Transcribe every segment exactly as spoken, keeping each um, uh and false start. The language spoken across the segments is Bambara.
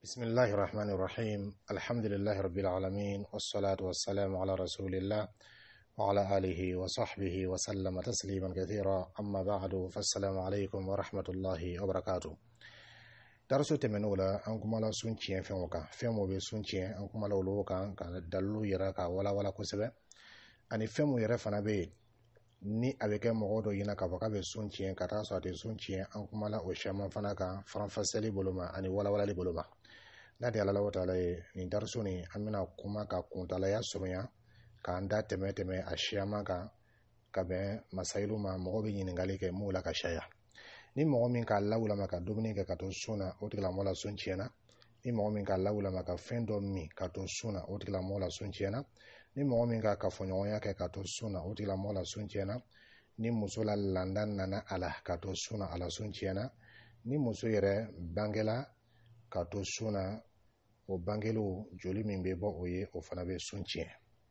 بسم الله الرحمن الرحيم الحمد لله رب العالمين والصلاة والسلام على رسول الله وعلى آله وصحبه وسلم تسليما كثيرا أما بعد فالسلام عليكم ورحمة الله وبركاته درسو تمنولا أنكم على سنتين فيموكا فيمو بسنتين أنكم على ولوكا كان دلو يراكا ولا ولا كسبة أني فيمو يرفنا بي ni avec un modo yina ka vaka be suntien kata so ate suntien an kuma la o shama fana ka franfaseli boloma ani wala wala li boloma na de ala wata le ni darso ni amina kuma ka kuntala ya sonya ka anda teme teme a shama ka ka be masailu ma mo be yin ngali ke mu la ka shaya ni mo min ka lawula maka dumni ka to suna o tikla mola suntiena ni mo min ka lawula maka fendo mi ka to suna o tikla mola suntiena ni mɔgɔ min ka kafoɲɔgɔnya kɛ ka to sun na o tigilamɔgɔ la sun tiɲɛna ni muso la landa nana a la ka to sun na a la sun tiɲɛna ni muso yɛrɛ bangela ka to sun na o bangeliw joli min bɛ bɔ o ye o fana bɛ sun tiɲɛ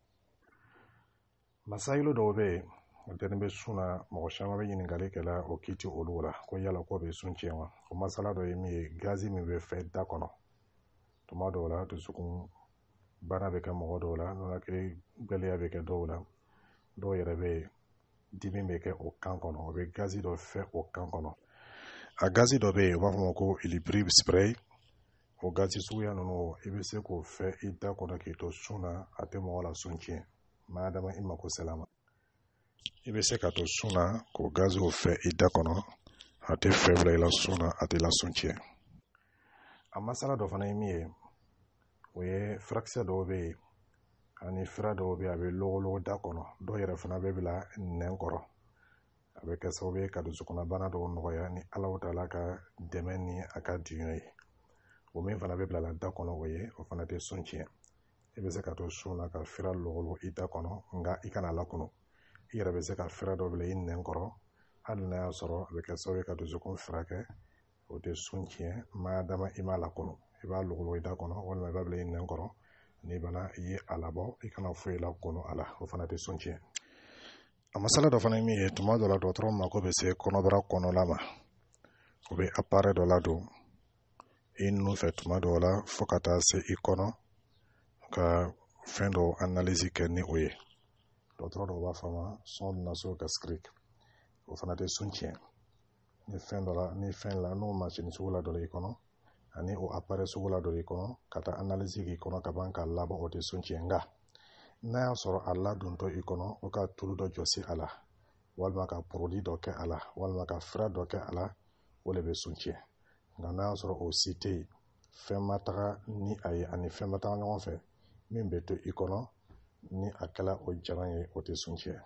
masayilu dɔw bɛ yen o tɛ bɛ sun na mɔgɔ caman bɛ ɲininkali kɛla o kiti olu la ko yala ko bɛ sun tiɲɛ wa o masala dɔ ye min ye gazi min bɛ fɛ da kɔnɔ tuma dɔw la dusukun bana bɛ kɛ mɔgɔ dɔw la nɔnɔkiri gɛlɛya bɛ kɛ dɔw la dɔw yɛrɛ bɛ dimi bɛ kɛ o kan kɔnɔ o bɛ gazi dɔ fɛ o kan kɔnɔ a gazi dɔ bɛ yen u b'a fɔ ma ko ilibri spray o gazi suguya ninnu i bɛ se k'o fɛ i da kɔnɔ k'i to sun na a tɛ mɔgɔ la sun tiɲɛ maa dama i mako sela ma i bɛ se ka to sun na k'o gazi o fɛ i da kɔnɔ a tɛ fɛ bila i la sun na a tɛ la sun tiɲɛ a masala dɔ fana ye min ye o ye furakisɛ dɔw bɛ yen ani fura dɔw bɛ yen a bɛ logologo da kɔnɔ dɔw yɛrɛ fana bɛ bila nɛn kɔrɔ a bɛ kɛ sababu ye ka dusukɔnɔbana dɔw nɔgɔya ni Alahu Taala ka dɛmɛ ni a ka diɲɛ ye o min fana bɛ bila da kɔnɔ o ye o fana tɛ sun tiɲɛ i bɛ se ka to sun na ka fura logologo i da kɔnɔ nka i kana lakunu i yɛrɛ bɛ se ka fura dɔ bila i nɛn kɔrɔ hali n'a y'a sɔrɔ a bɛ kɛ sababu ye ka dusukun furakɛ o tɛ sun tiɲɛ maa dama i m'a lakunu i b'a logologo i da kɔnɔ walima i b'a bila i nɛn kɔrɔ n'i bana i ye a labɔ i kana foyi la kɔnɔ a la o fana tɛ sun tiɲɛ a masala dɔ fana ye min ye tuma dɔ la dɔgɔtɔrɔ mako bɛ se kɔnɔbara kɔnɔla ma o bɛ appareil dɔ ladon i nun fɛ tuma dɔw la fo ka taa se i kɔnɔ ka fɛn dɔw analyse kɛ ni o ye dɔgɔtɔrɔ dɔw b'a fɔ a ma sonde nasogastrique o fana tɛ sun tiɲɛ ni fɛn dɔ la ni fɛn la n'o mansin sugu la dɔ i kɔnɔ ani o appareil sugu la dɔ i kɔnɔ ka taa analyse k'i kɔnɔ ka ban k'a labɔ o tɛ sun tiɲɛ nka n'a y'a sɔrɔ a ladontɔ i kɔnɔ o ka tulu dɔ jɔsi a la walima ka produit dɔ kɛ a la walima ka fura dɔ kɛ a la o de bɛ sun tiɲɛ nka n'a y'a sɔrɔ o si tɛ yen fɛn ma taga ni a ye ani fɛn ma taga ɲɔgɔn fɛ min bɛ to i kɔnɔ ni a kɛla o jalan ye o tɛ sun tiɲɛ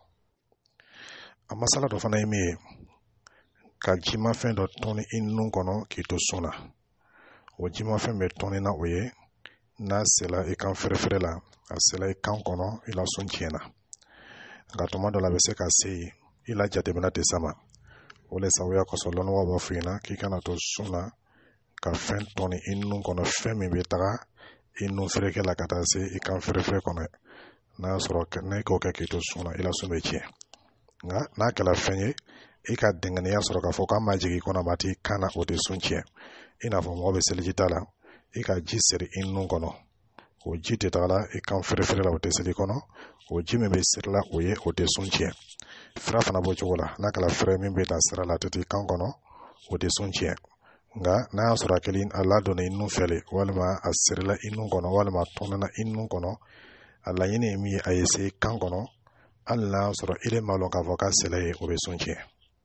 a masala dɔ fana ye min ye ka jimafɛn dɔ tɔni i nun kɔnɔ k'i to sun na o jimafɛn bɛ tɔni na o ye n'a sela i kan fɛrɛfɛrɛ la a sela i kan kɔnɔ i la sun tiɲɛna nka tuma dɔ la a bɛ se ka se i la jateminɛ tɛ sama o le sababuya kosɔn lɔnnibaw b'a fɔ i ɲɛna k'i kana to sun na ka fɛn tɔni i nun kɔnɔ fɛn min bɛ taga i nun fɛrɛkɛ la ka taa se i kan fɛrɛfɛrɛ kɔnɔ n'a y'a sɔrɔ n'a k'o kɛ k'i to sun na i la sun bɛ tiɲɛ nka n'a kɛra fɛn ye i ka dɛngɛniya sɔrɔ k'a fɔ k'a ma jigin i kɔnɔ ma t'i kan na o tɛ sun tiɲɛ i n'a fɔ mɔgɔ bɛ seliji ta la i ka ji siri i nun kɔnɔ o ji tɛ taga la i kan fɛrɛfɛrɛ la o tɛ seli kɔnɔ o ji min bɛ siri la o ye o tɛ sun tiɲɛ fura fana b'o cogo la n'a kɛra fura min bɛ ta sira la a tɛ t'i kan kɔnɔ o tɛ sun tiɲɛ nka n'a y'a sɔrɔ a kɛlen a ladonna i nun fɛ walima a sirila i nun kɔnɔ walima a tɔnɛna i nun kɔnɔ a laɲini ye min ye a ye se i kan kɔnɔ hali n'a y'a sɔrɔ i de ma dɔn k'a fɔ k'a sela ye o bɛ sun tiɲɛ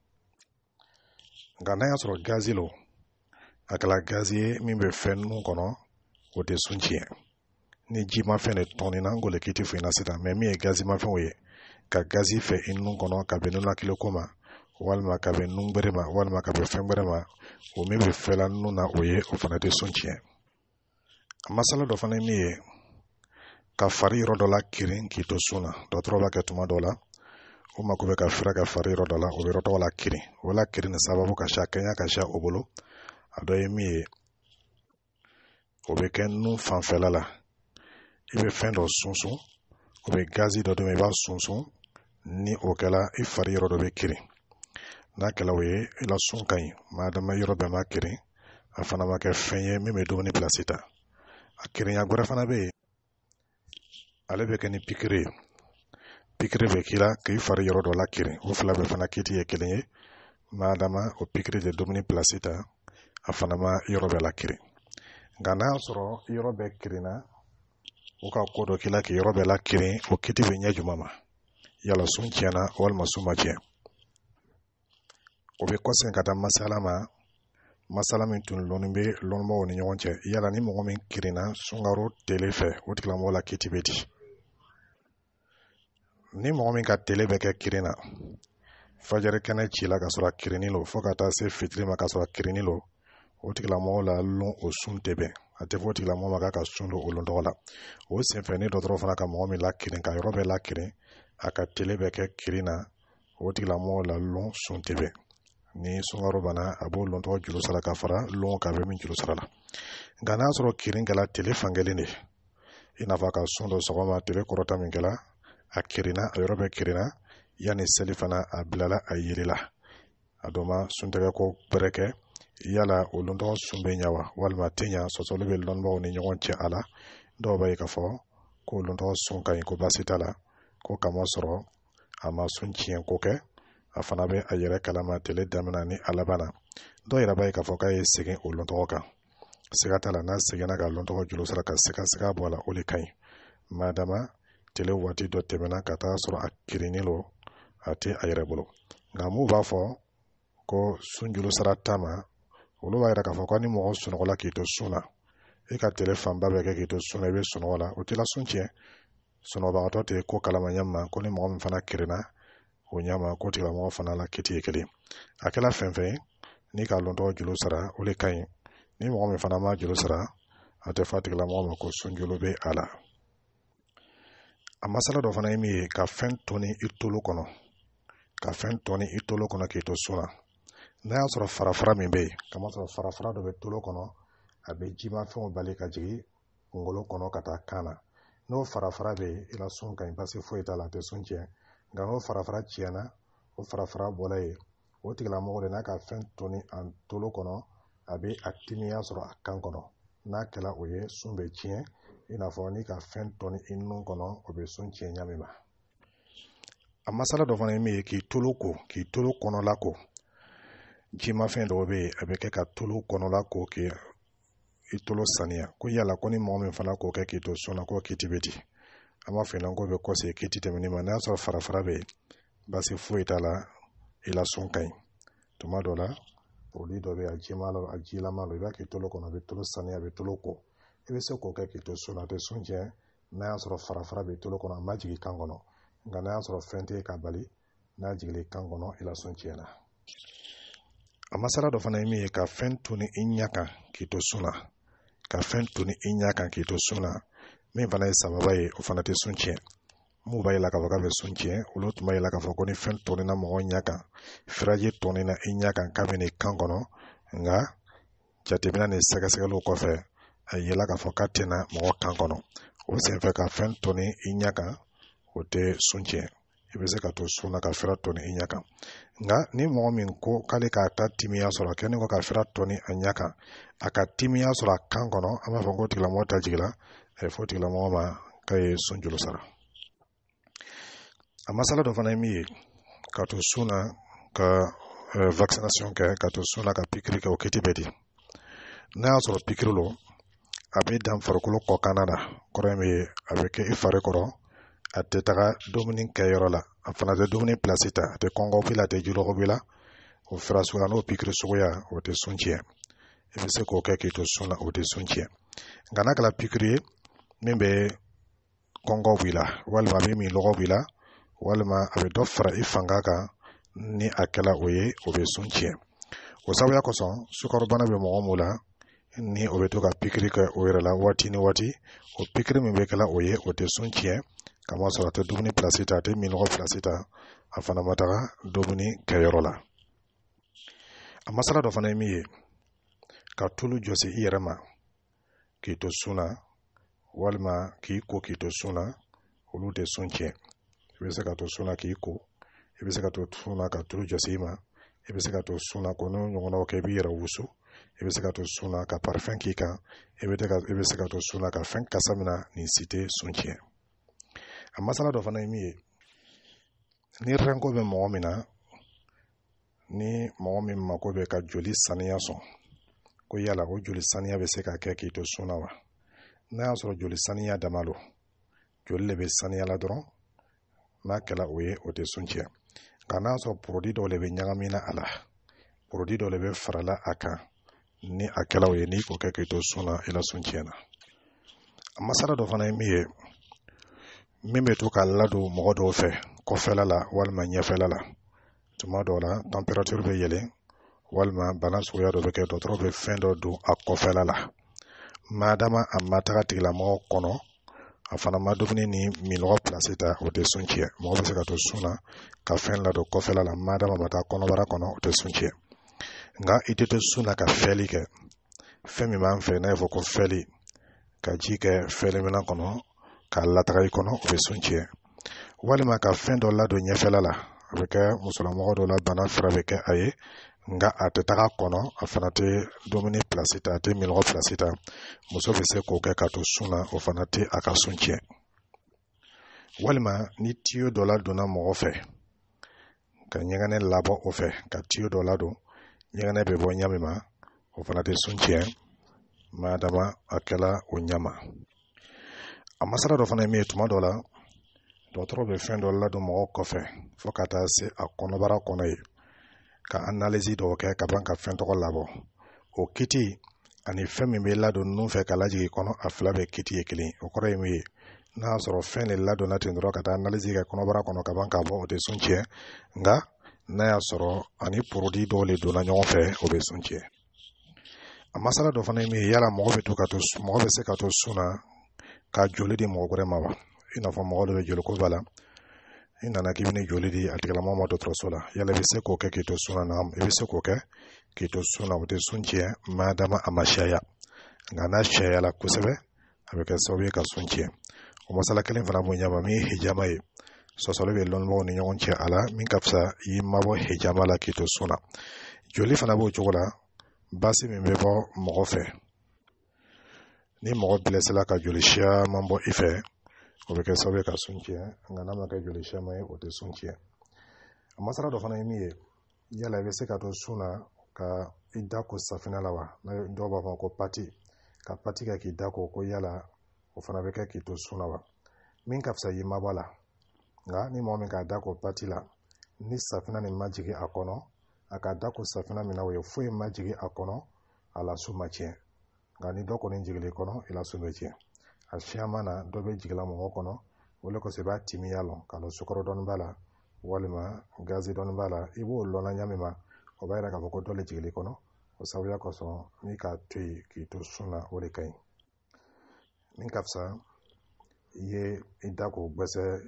nka n'a y'a sɔrɔ gazi lo a kɛra gazi ye min bɛ fɛn nun kɔnɔ o tɛ sun tiɲɛ ni jimafɛn de tɔnina n ko le k'i tɛ foyi la sisan mɛ min ye gazimafɛnw ye ka gazi fɛ i nun kɔnɔ ka bɛn ninakili ko ma walima ka bɛn nun gbɛrɛ ma walima ka bɛn fɛn gbɛrɛ ma o min bɛ fɛla nun na o ye o fana tɛ sun tiɲɛ a masala dɔ fana ye min ye ka fari yɔrɔ dɔ la kirin k'i to sun na dɔgɔtɔrɔ b'a kɛ tuma dɔw la o mako bɛ ka fura kɛ fari yɔrɔ dɔ la o bɛ yɔrɔ tɔgɔ la kirin o la kirin ni sababu ka siya kɛɲɛ ka siya o bolo a dɔ ye min ye o bɛ kɛ nun fanfɛla la i bɛ fɛn dɔ sunsun o bɛ gazi dɔ dɔn i b'a sunsun ni o kɛla i fari yɔrɔ dɔ bɛ kirin n'a kɛla o ye i la sun ka ɲi maa dama yɔrɔ bɛɛ ma kirin a fana ma kɛ fɛn ye min bɛ dumuni pilasi ta. A kirenya gwɛrɛ fana bɛ yen, ale bɛ kɛ ni pikiri ye. Pikiri bɛ k'i la k'i fari yɔrɔ dɔ la kirin, o fila bɛ fana kiti ye kelen ye, maadama o pikiri de dumuni pilasi ta, a fana ma yɔrɔ bɛɛ la kirin. Nka n'a y'a sɔrɔ yɔrɔ bɛɛ kirinna, o ka ko dɔ k'i la k'i yɔrɔ bɛɛ la kirin, o kiti bɛ ɲɛ juma ma? Yala sun tiɲɛna walima sun ma tiɲɛ? O bɛ kɔsegin ka taa masala ma, masala min tun lɔnni bɛ lɔnbaw ni ɲɔgɔn cɛ. Yala ni mɔgɔ min kirinna sunkaro tele fɛ, o tigilamɔgɔ la kiti bɛ di. Ni mɔgɔ min ka tele bɛ kɛ kirin na, fajari kɛnɛ ci la ka sɔrɔ a kirinni lo fo ka taa se fitiri ma ka sɔrɔ a kirinni lo, o tigilamɔgɔ la lɔn o sun tɛ bɛn. A tɛ fɔ o tigilamɔgɔ ma k'a ka sun don o lɔn tɔgɔ la. O senfɛ ni dɔgɔtɔrɔ fana ka mɔgɔ min la kirin, ka yɔrɔ bɛɛ la kirin, a ka tele bɛ kɛ kirin na, o tigilamɔgɔ la lɔn sun tɛ bɛn. Ni sunkaro bana, a b'o lɔn tɔgɔ juru sara ka fara lɔn ka bɛ min juru sara la. Nka n'a sɔrɔ kirin kɛla tele fankelen de, i n'a fɔ a ka sun dɔ sɔgɔma tele kɔrɔta min kɛla, a kirinna, a yɔrɔ bɛ kirinna, yanni seli fana a bilala a yirila. A dɔ ma suntɛgɛ ko bɛrɛ kɛ, yala o lɔn tɔgɔ sun bɛ ɲa wa walima tɛ ɲa? Sɔsɔli bɛ lɔnbaw ni ɲɔgɔn cɛ a la. Dɔw b'a ye k'a fɔ ko lɔn tɔgɔ sun ka ɲi, ko baasi t'a la, ko kama sɔrɔ a ma sun tiɲɛ ko kɛ, a fana bɛ a yɛrɛ kalama tele daminɛ ni a laban na. Dɔw yɛrɛ b'a ye k'a fɔ k'a ye segin o lɔn tɔgɔ kan. Siga t'a la, n'a seginna ka lɔn tɔgɔ juru sara ka siga siga bɔ a la, o de ka ɲi. Maadama tele waati dɔ tɛmɛna ka taa sɔrɔ a kirinni lo, a tɛ a yɛrɛ bolo. Nka mun b'a fɔ ko sun juru sara ta ma, olu b'a yɛrɛ k'a fɔ ko ni mɔgɔ sunɔgɔla k'i to sun na, i ka tele fanba bɛ kɛ k'i to sun na, i bɛ sunɔgɔ la, o t'i la sun tiɲɛ. Sunɔgɔbagatɔ tɛ ko kalama ɲɛma ko ni mɔgɔ min fana kirinna o ɲɛma ko tigilamɔgɔ fana la kiti ye kelen. A kɛla fɛn fɛn n'i ka lɔn tɔgɔ juru sara, o de ka ɲi. Ni mɔgɔ min fana ma juru sara, a tɛ fɔ a tigilamɔgɔ ma ko sun juru bɛ a la. A masala dɔ fana ye min ye, ka fɛn toni i tolo kɔnɔ, ka fɛn toni i tolo kɔnɔ k'i to sun na. N'a y'a sɔrɔ farafara min bɛ yen, kama sɔrɔ farafara dɔ bɛ tolo kɔnɔ, a bɛ jimafɛnw bali ka jigin kunkolo kɔnɔ ka taa kan na. N'o farafara bɛ yen, i la sun ka ɲi basi foyi t'a la, a tɛ sun tiɲɛ. Nka n'o farafara tiɲɛna, o farafara bɔla yen, o tigilamɔgɔ de n'a ka fɛn toni a tolo kɔnɔ, a bɛ a timiya sɔrɔ a kan kɔnɔ. N'a kɛla o ye, sun bɛ tiɲɛ, i n'a fɔ n'i ka fɛn toni i nun kɔnɔ, o bɛ sun tiɲɛ ɲami ma. A masala dɔ fana ye min ye, k'i tolo ko, k'i tolo kɔnɔla ko. Jimafɛn dɔw bɛ yen, a bɛ kɛ ka tolo kɔnɔla ko k'i i tolo saniya. Ko yala ko ni mɔgɔ min fana k'o kɛ k'i to sun na, k'o kiti bɛ di. An b'a fɔ ɲɛna ko bɛ kɔse kiti tɛmɛni ma. N'a y'a sɔrɔ farafara bɛ yen, basi foyi t'a la, i la sun ka ɲi. Tuma dɔ la, produit dɔ bɛ yen, a jima la, a jilama la, i b'a k'i tolo kɔnɔ, a bɛ tolo saniya, a bɛ tolo ko. I bɛ se k'o kɛ k'i to sun na, a tɛ sun tiɲɛ. N'a y'a sɔrɔ farafara bɛ tolo kɔnɔ, a ma jigin kan kɔnɔ. Nka n'a y'a sɔrɔ fɛn tɛ ka bali, n'a jiginna kan kɔnɔ, i la sun tiɲɛna. A masala dɔ fana ye min ye, ka fɛn toni i ɲɛ kan k'i to sun na, ka fɛn toni i ɲɛ kan k'i to sun na, min fana ye sababa ye, o fana tɛ sun tiɲɛ. Mun b'a yela k'a fɔ k'a bɛ sun tiɲɛ, olu tun b'a yela k'a fɔ ko ni fɛn tɔnina mɔgɔ ɲɛ kan, firaji tɔnina i ɲɛ kan kabini kan kɔnɔ, nka jateminɛ ni sɛgɛsɛgɛliw kɔfɛ, a yela k'a fɔ k'a tɛna mɔgɔ kan kɔnɔ. O senfɛ ka fɛn tɔni i ɲɛ kan, o tɛ sun tiɲɛ. I bɛ se ka to sun na ka fira tɔni i ɲɛ kan. Nka ni mɔgɔ min ko k'ale k'a ta timiya sɔrɔ, kɛni ko ka fira tɔni a ɲɛ kan, a ka timiya sɔrɔ a kan kɔnɔ, an b'a fɔ ko tigilamɔgɔ ta jigila, a ye fɔ tigilamɔgɔ ma k'a ye sun juru sara. A masala dɔ fana ye min ye, ka to sun na ka vaccination kɛ, ka to sun na ka pikiri kɛ, o kiti bɛ di. N'a y'a sɔrɔ pikiri lo, a bɛ dan farikolo kɔkanna na, kɔrɔ ye min ye, a bɛ kɛ i fari kɔrɔ, a tɛ taga dumuni kɛyɔrɔ la, a fana tɛ dumuni pilasi ta, a tɛ kɔngɔ b'i la, a tɛ julɔgɔ b'i la, o fira suguya n'o pikiri suguya, o tɛ sun tiɲɛ. I bɛ se k'o kɛ k'i to sun na, o tɛ sun tiɲɛ. Nka n'a kɛra pikiri ye min bɛ kɔngɔ b'i la, walima a bɛ min lɔgɔ b'i la, walima a bɛ dɔ fara i fanga kan, ni a kɛla o ye, o bɛ sun tiɲɛ. O sabuya kosɔn, sukarobana bɛ mɔgɔ min la, ni o bɛ to ka pikiri kɛ o yɛrɛ la waati ni waati, o pikiri min bɛ kɛla o ye, o tɛ sun tiɲɛ. Kama sɔrɔ a tɛ dumuni pilasi ta, a tɛ minɔgɔ pilasi ta, a fana ma taga dumuni kɛyɔrɔ la. A masala dɔ fana ye min ye, ka tulu jɔsi i yɛrɛ ma k'i to sun na, walima k'i ko k'i to sun na, olu tɛ sun tiɲɛ. I bɛ se ka to sun na k'i ko, i bɛ se ka to sun na ka tulu jɔsi i ma, i bɛ se ka to sun na ko n'o ɲɔgɔnnaw kɛ, i b'i yɛrɛ wusu, i bɛ se ka to sun na ka parfum k'i kan i bɛ se ka to sun na ka fɛn kasa min na nin si tɛ sun tiɲɛ. A masala dɔ fana ye min ye, ni rɛnko bɛ mɔgɔ min na, ni mɔgɔ min mako bɛ ka joli saniya sɔn, ko yala o joli saniya bɛ se ka kɛ k'i to sun na wa? N'a y'a sɔrɔ joli saniya dama don, joli de bɛ saniya la dɔrɔn, n'a kɛla o ye o tɛ sun tiɲɛ. Nka n'a sɔrɔ produit dɔw de bɛ ɲagamina a la, produit dɔw de bɛ farala a kan, ni a kɛla o ye n'i k'o kɛ k'i to sun na i la sun tiɲɛna. A masala dɔ fana ye min ye, min bɛ to ka ladon mɔgɔ dɔw fɛ kɔfɛla la walima ɲɛfɛla la, tuma dɔw la température bɛ yɛlɛn walima bana suguya dɔ bɛ kɛ dɔgɔtɔrɔ bɛ fɛn dɔ don a kɔfɛla la, maadama a ma taga tigilamɔgɔ kɔnɔ, a fana ma dumuni ni minɔgɔ place ta, o tɛ sun tiɲɛ. Mɔgɔ bɛ se ka to sun na ka fɛn ladon kɔfɛla la maadama ma taa kɔnɔbara kɔnɔ, o tɛ sun tiɲɛ. Nka i tɛ to sun na ka fɛli kɛ, fɛn min b'an fɛ n'a ye fɔ ko fɛli, ka ji kɛ fɛliminɛn kɔnɔ k'a lataga i kɔnɔ, o bɛ sun tiɲɛ. Walima ka fɛn dɔ ladon ɲɛfɛla la, a bɛ kɛ musolamɔgɔ dɔ la bana fura bɛ kɛ a ye, nka a tɛ taga kɔnɔ, a fana tɛ dumuni place ta, a tɛ minɔgɔ place ta, muso bɛ se k'o kɛ ka to sun na, o fana tɛ a ka sun tiɲɛ. Walima ni tiyo dɔ ladonna mɔgɔ fɛ, ka ɲɛgɛnɛ labɔ o fɛ, ka tiyo dɔ ladon, ɲɛgɛnɛ bɛ bɔ ɲa min ma, o fana tɛ sun tiɲɛ, maadama a kɛla o ɲa ma. A masala dɔ fana ye min ye, tuma dɔ la dɔgɔtɔrɔ bɛ fɛn dɔ ladon mɔgɔ kɔfɛ fo ka taa se a kɔnɔbara kɔnɔ ye, ka analyse dɔw kɛ ka ban ka fɛn tɔgɔ labɔ. O kiti ani fɛn min bɛ ladon nun fɛ ka lajigin kɔnɔ, a fila bɛ kiti ye kelen. O kɔrɔ ye min ye, n'a y'a sɔrɔ fɛn de ladonna ten dɔrɔn ka taa analyse kɛ kɔnɔbara kɔnɔ ka ban ka bɔ, o tɛ sun tiɲɛ. Nka n'a y'a sɔrɔ ani produit dɔw de donna ɲɔgɔn fɛ, o bɛ sun tiɲɛ. A masala dɔ fana ye min ye, yala mɔgɔ bɛ to ka to mɔgɔ bɛ se ka to sun na ka joli di mɔgɔ wɛrɛ ma wa? I n'a fɔ mɔgɔ dɔ bɛ joli ko ba la, i nana k'i bɛ ni joli di a tigilamɔgɔ ma dɔgɔtɔrɔso la, yala i bɛ se k'o kɛ k'i to sun na? I bɛ se k'o kɛ k'i to sun na, o tɛ sun tiɲɛ maadama a ma sariya. Nka n'a sariyala kosɛbɛ, a bɛ kɛ sababu ye ka sun tiɲɛ. O masala kelen fana b'o ɲɛma, min ye hijama ye, sɔsɔli bɛ lɔnnibagaw ni ɲɔgɔn cɛ a la, min ka fisa i mabɔ hijama la k'i to sun na. Joli fana b'o cogo la, basi min bɛ bɔ mɔgɔ fɛ, ni mɔgɔ blessela ka joli caman bɔ i fɛ, o bɛ kɛ sababu ye ka sun tiɲɛ. Nka n'a ma kɛ joli caman ye, o tɛ sun tiɲɛ. A masala dɔ fana ye min ye, yala i bɛ se ka to sun na ka i da ko safinɛ la wa? Dɔw b'a fɔ ko pati, ka pati kɛ k'i da ko, ko yala o fana bɛ kɛ k'i to sun na wa? Min ka fisa i mabɔ la. Nka ni mɔgɔ min k'a da ko pati la, ni safinɛ nin ma jigin a kɔnɔ, a ka da ko safinɛ min na o ye foyi ma jigin a kɔnɔ, a la sun ma tiɲɛ. Nka ni dɔ kɔni jigin i kɔnɔ, i la sun bɛ tiɲɛ. A siyaman na dɔ bɛ jigila mɔgɔ kɔnɔ, o le kosɔn i b'a timiya lɔn, k'a lɔn sukaro dɔɔni b'a la walima gazi dɔɔni b'a la, i b'o lɔnna ɲa min ma, o b'a yira k'a fɔ ko dɔ le jigin i kɔnɔ. O sababuya kosɔn ni k'a to yen k'i to sun na, o de ka ɲi. Min ka fisa i ye i da k'o gbɛsɛ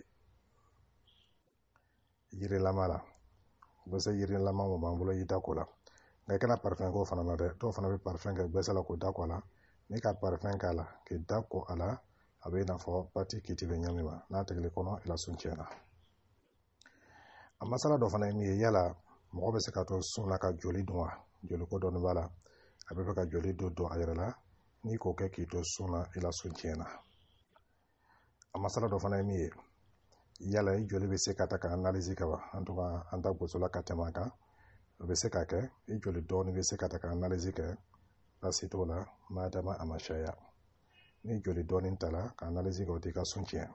yirilama la, gbɛsɛ yirilama mun b'an bolo i da k'o la. Nka i kana parfum k'o fana na dɛ, dɔw fana bɛ parfum kɛ gbɛsɛ la k'o da k'o la. N'i ka parfum k'a la k'i da ko a la, a bɛ i n'a fɔ pati kiti bɛ ɲa min ma, n'a tigɛli kɔnɔ i la sun tiɲɛna. A masala dɔ fana ye min ye, yala mɔgɔ bɛ se ka to sun na ka joli dun wa? Joli ko dɔɔni b'a la, a bɛ fɛ ka joli don don a yɛrɛ la, n'i k'o kɛ k'i to sun na i la sun tiɲɛna. A masala dɔ fana ye min ye, yala i joli bɛ se ka ta ka analyse kɛ wa? En tout cas an ta gosola ka tɛmɛ a kan, o bɛ se ka kɛ, i joli dɔɔni bɛ se ka ta ka analyse kɛ, baasi t'o la, maadama a ma sariya. Ni joli dɔɔni ta la ka analyse kɛ, o t'i ka sun tiɲɛ.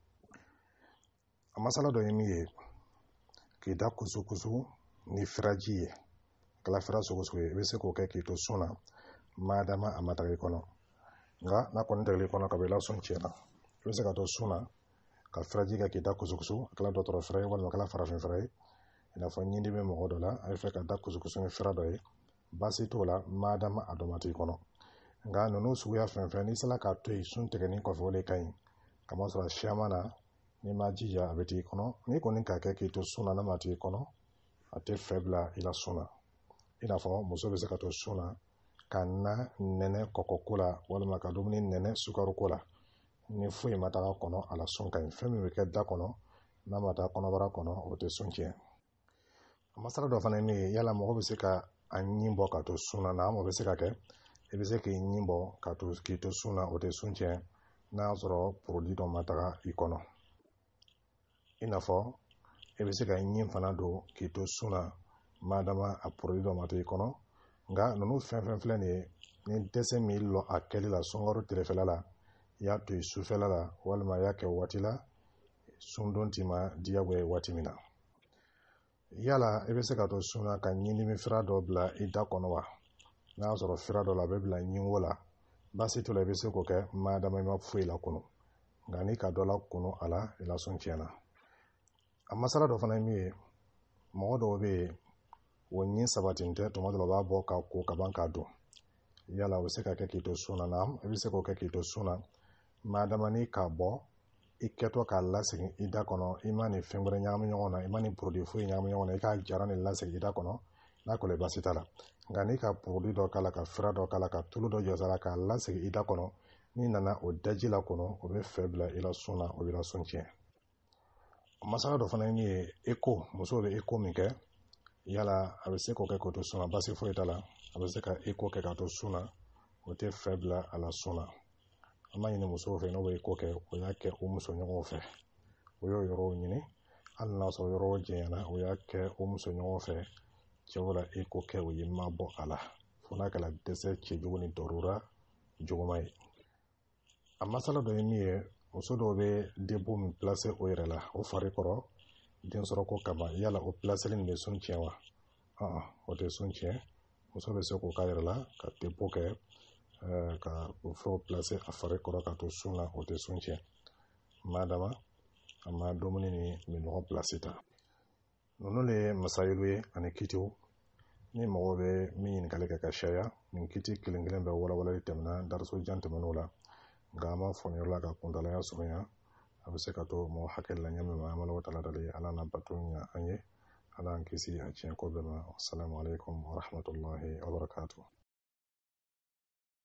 A masala dɔ ye min ye, k'i da kusukusu ni firaji ye, kala fira sugu sugu ye, i bɛ se k'o kɛ k'i to sun na, maadama a ma taga i kɔnɔ. Nka n'a kɔni tagala i kɔnɔ ka bɔ i la sun tiɲɛna. I bɛ se ka to sun na ka firaji kɛ k'i da kusukusu, a kɛla dɔgɔtɔrɔ fira ye walima a kɛla farafin fira ye, i n'a fɔ ɲindi bɛ mɔgɔ dɔ la, a bɛ fɛ ka da kusukusu ni fira dɔ ye, baasi t'o la, maadama a dɔ ma t'i kɔnɔ. Nka ninnu suguya fɛn fɛn n'i sera k'a to yen sun tigɛni kɔfɛ, o de ka ɲi. Kamasɔrɔ siyaman na n'i ma jija a bɛ t'i kɔnɔ. N'i kɔni k'a kɛ k'i to sun na n'a ma t'i kɔnɔ, a tɛ fɛ bila i la sun na. I n'a fɔ muso bɛ se ka to sun na ka na nɛnɛ kɔkɔko la walima ka dumuni nɛnɛ sukaroko la, ni foyi ma taga kɔnɔ, a la sun ka ɲi. Fɛn min bɛ kɛ da kɔnɔ n'a ma taa kɔnɔbara kɔnɔ, o tɛ sun tiɲɛ. A masala dɔ fana ye min ye, yala mɔgɔ bɛ se ka a ɲin ka to suna na mo be se ka kɛ e be se k'i ɲin bɔ ka to k'i to suna o tɛ sun tiɲɛ n'a y'a sɔrɔ produit dɔ ma taga i kɔnɔ i n'a fɔ e be se ka ɲin fana don k'i to suna madama a produit dɔ ma to i kɔnɔ nka ninnu fɛn fɛn filɛ nin ye ni dɛsɛ min lɔ a kɛli la sunkaro tilefɛla la i y'a to i sufɛla la walima i y'a kɛ waati la sundon t'i ma diyagoya ye waati min na yala i be se ka to suna ka ɲindimi fira dɔ bila i da kɔnɔ wa n'a y'a sɔrɔ fira dɔ la a bɛ bila ɲinwo la basi to la i be se k'o kɛ madama i ma foyi la kunu nka n'i ka dɔ la kunu a la i la sun tiɲɛna a masala dɔ fana ye min ye mɔgɔ dɔw bɛ yen o ɲin sabatin tɛ tuma dɔ la o b'a bɔ ka ko ka ban k'a dun yala o bɛ se ka kɛ k'i to suna na i bɛ se k'o kɛ k'i to suna madama ni k'a bɔ i kɛtɔ k'a lasegin i da kɔnɔ i ma nin fɛn wɛrɛ ɲagami ɲɔgɔn na i ma nin produit foyi ɲagami ɲɔgɔn na i k'a jara nin lasegin i da kɔnɔ n'a kɔlɔlɔ basi t'a la nka n'i ka produit dɔ k'a la ka fura dɔ k'a la ka tulu dɔ jɔsa la k'a lasegin i da kɔnɔ n'i nana o daji la kɔnɔ o bɛ fɛ bila i la sun na o bɛ la sun tiɲɛ masala dɔ fana ye min ye eco musow bɛ eco min kɛ yala a bɛ se k'o kɛ k'o to sun na basi foyi t'a la a bɛ se ka eco kɛ k'a to sun na o tɛ fɛ bila a la sun na an b'a ɲini musow fɛ n'o bɛ eco kɛ o y'a kɛ o muso ɲɔgɔnw fɛ o y'o yɔrɔw ɲini hali n'a sɔrɔ yɔrɔw jɛnyana o y'a kɛ o muso ɲɔgɔnw fɛ cɛw la eco kɛ o ye ma bɔ a la fo n'a kɛra dɛsɛ cɛjugu ni tɔɔrɔra juguma ye a masala dɔ ye min ye muso dɔw bɛ debo min place o yɛrɛ la o fari kɔrɔ den sɔrɔ ko kama yala o placeli nin bɛ sun tiɲɛ wa ɔn o tɛ sun tiɲɛ muso bɛ se k'o k'a yɛrɛ la ka debo kɛ ka o fɛnw place a fari kɔrɔ ka to sun na o tɛ sun tiɲɛ madama a ma dumuni ni minɔgɔ place ta ninnu de ye masayilu ye ani kitiw ni mɔgɔw bɛ min ɲininkali kɛ ka caya nin kiti kelen kelen bɛ walawalali tɛmɛna daraso jan tɛmɛn'o la nka an b'a fɔ nin yɔrɔ la ka kuntalaya surunya a bɛ se ka to mɔgɔ hakili la ɲɛmɛ ma an b'a la tala dali ala na bato ɲa an ye ala an kisi a tiɲɛ ko bɛɛ ma assalamu alaikum wa rahmatullahi wa barakatuh